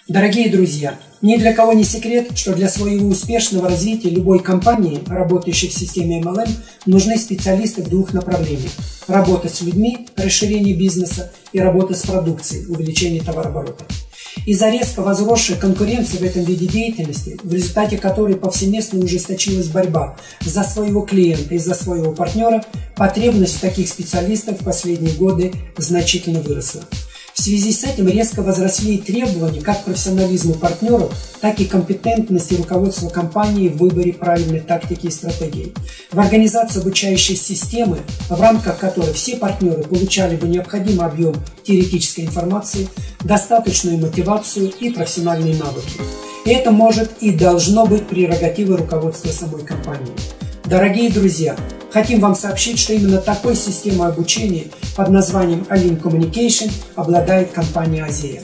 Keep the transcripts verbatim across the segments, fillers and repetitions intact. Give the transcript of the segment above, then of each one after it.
Дорогие друзья, ни для кого не секрет, что для своего успешного развития любой компании, работающей в системе эм эл эм, нужны специалисты в двух направлениях. Работа с людьми, расширение бизнеса, и работа с продукцией, увеличение товарооборота. Из-за резко возросшей конкуренции в этом виде деятельности, в результате которой повсеместно ужесточилась борьба за своего клиента и за своего партнера, потребность в таких специалистах в последние годы значительно выросла. В связи с этим резко возросли требования как к профессионализму партнеров, так и компетентности руководства компании в выборе правильной тактики и стратегии. В организации обучающей системы, в рамках которой все партнеры получали бы необходимый объем теоретической информации, достаточную мотивацию и профессиональные навыки. И это может и должно быть прерогативой руководства самой компании. Дорогие друзья, хотим вам сообщить, что именно такой системой обучения под названием Alim Communication обладает компания Азея.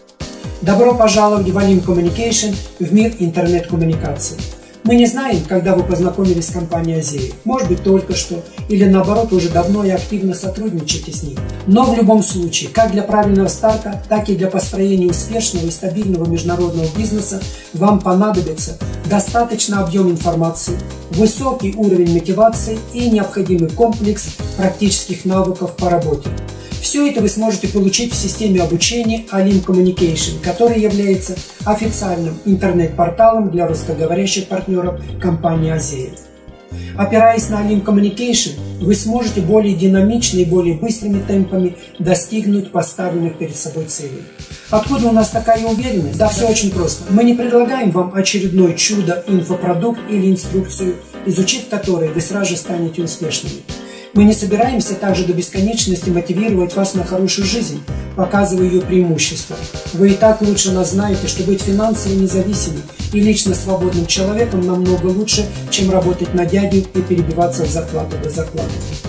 Добро пожаловать в Alim Communication, в мир интернет-коммуникаций. Мы не знаем, когда вы познакомились с компанией Азея, может быть только что, или наоборот уже давно и активно сотрудничаете с ней. Но в любом случае, как для правильного старта, так и для построения успешного и стабильного международного бизнеса вам понадобится достаточный объем информации, высокий уровень мотивации и необходимый комплекс практических навыков по работе. Все это вы сможете получить в системе обучения Alim Communication, который является официальным интернет-порталом для русскоговорящих партнеров компании Азея. Опираясь на Alim Communication, вы сможете более динамично и более быстрыми темпами достигнуть поставленных перед собой целей. Откуда у нас такая уверенность? Да, все очень просто. Мы не предлагаем вам очередное чудо, инфопродукт или инструкцию, изучив который вы сразу же станете успешными. Мы не собираемся также до бесконечности мотивировать вас на хорошую жизнь, показывая ее преимущества. Вы и так лучше нас знаете, что быть финансово независимым и лично свободным человеком намного лучше, чем работать на дядю и перебиваться от зарплаты до зарплаты.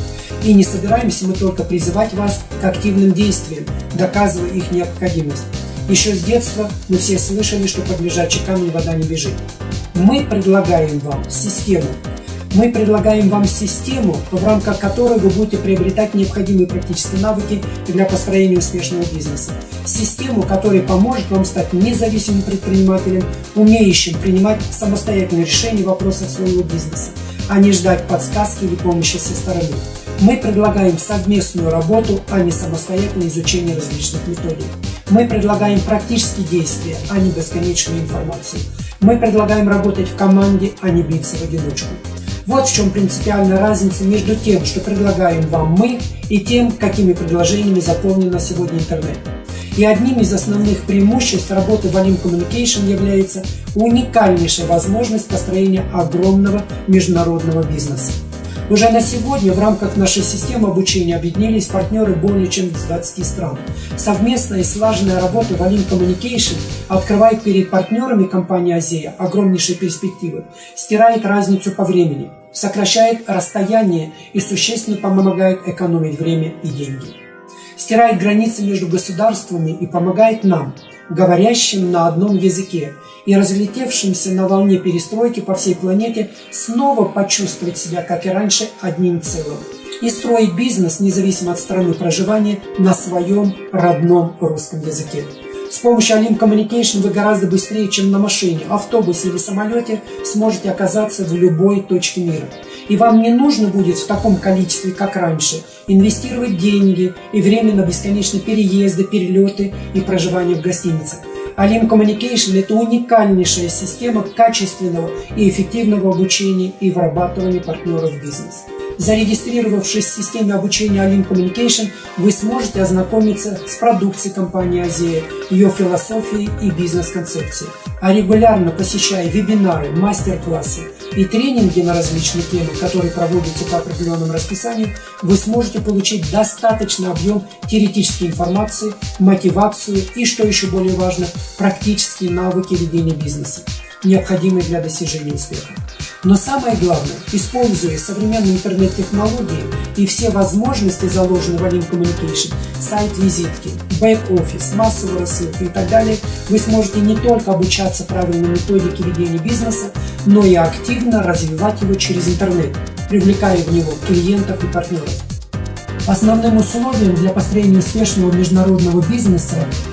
И не собираемся мы только призывать вас к активным действиям, доказывая их необходимость. Еще с детства мы все слышали, что под лежачий камень вода не бежит. Мы предлагаем вам систему. Мы предлагаем вам систему, в рамках которой вы будете приобретать необходимые практические навыки для построения успешного бизнеса. Систему, которая поможет вам стать независимым предпринимателем, умеющим принимать самостоятельные решения в вопросах своего бизнеса, а не ждать подсказки или помощи со стороны. Мы предлагаем совместную работу, а не самостоятельное изучение различных методик. Мы предлагаем практические действия, а не бесконечную информацию. Мы предлагаем работать в команде, а не биться в одиночку. Вот в чем принципиальная разница между тем, что предлагаем вам мы, и тем, какими предложениями заполнен на сегодня интернет. И одним из основных преимуществ работы в Alim Communication является уникальнейшая возможность построения огромного международного бизнеса. Уже на сегодня в рамках нашей системы обучения объединились партнеры более чем из двадцати стран. Совместная и слаженная работа в Alim Communication открывает перед партнерами компании Азея огромнейшие перспективы, стирает разницу по времени, сокращает расстояние и существенно помогает экономить время и деньги. Стирает границы между государствами и помогает нам, говорящим на одном языке и разлетевшимся на волне перестройки по всей планете, снова почувствовать себя, как и раньше, одним целым и строить бизнес, независимо от страны проживания, на своем родном русском языке. С помощью Alim Communication вы гораздо быстрее, чем на машине, автобусе или самолете, сможете оказаться в любой точке мира. И вам не нужно будет в таком количестве, как раньше, инвестировать деньги и время на бесконечные переезды, перелеты и проживание в гостиницах. Alim Communication – это уникальнейшая система качественного и эффективного обучения и вырабатывания партнеров в бизнес. Зарегистрировавшись в системе обучения Alim Communication, вы сможете ознакомиться с продукцией компании Азея, ее философией и бизнес-концепцией. А регулярно посещая вебинары, мастер-классы и тренинги на различные темы, которые проводятся по определенному расписанию, вы сможете получить достаточный объем теоретической информации, мотивацию и, что еще более важно, практические навыки ведения бизнеса, необходимые для достижения успеха. Но самое главное, используя современные интернет-технологии и все возможности, заложенные в Alim Communication, сайт-визитки, бэк-офис, массовую рассылку и так далее, вы сможете не только обучаться правильной методике ведения бизнеса, но и активно развивать его через интернет, привлекая в него клиентов и партнеров. Основным условием для построения успешного международного бизнеса в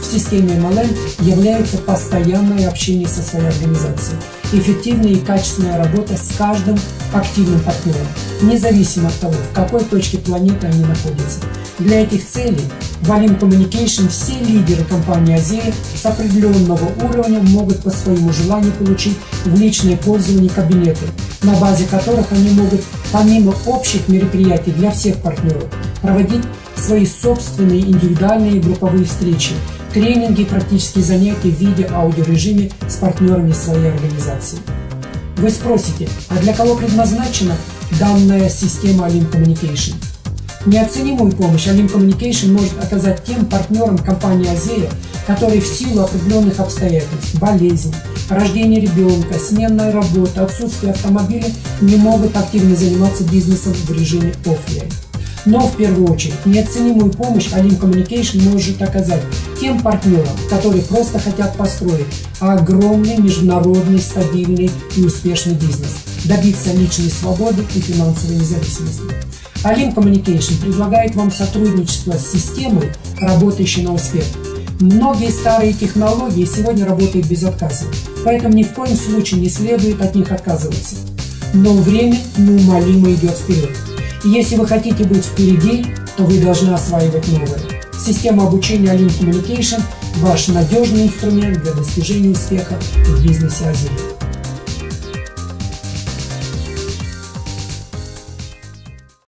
в системе эм эл эм является постоянное общение со своей организацией, эффективная и качественная работа с каждым активным партнером, независимо от того, в какой точке планеты они находятся. Для этих целей в Alim Communication все лидеры компании Азея с определенного уровня могут по своему желанию получить в личное пользование кабинеты, на базе которых они могут, помимо общих мероприятий для всех партнеров, проводить свои собственные индивидуальные и групповые встречи, тренинги и практические занятия в виде аудиорежиме с партнерами своей организации. Вы спросите, а для кого предназначена данная система Alim Communication? Неоценимую помощь Alim Communication может оказать тем партнерам компании Азея, которые в силу определенных обстоятельств, болезней, рождения ребенка, сменной работы, отсутствия автомобиля не могут активно заниматься бизнесом в режиме офлайн. Но в первую очередь неоценимую помощь Alim Communication может оказать тем партнерам, которые просто хотят построить огромный международный, стабильный и успешный бизнес, добиться личной свободы и финансовой независимости. Alim Communication предлагает вам сотрудничество с системой, работающей на успех. Многие старые технологии сегодня работают безотказно, поэтому ни в коем случае не следует от них отказываться. Но время неумолимо идет вперед. И если вы хотите быть впереди, то вы должны осваивать новое. Система обучения Alim Communication – ваш надежный инструмент для достижения успеха в бизнесе Азея.